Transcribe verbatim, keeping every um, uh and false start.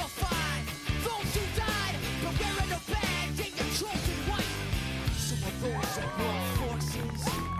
you'll find those who died, but wearing a band in your chosen white. Some of those are world forces.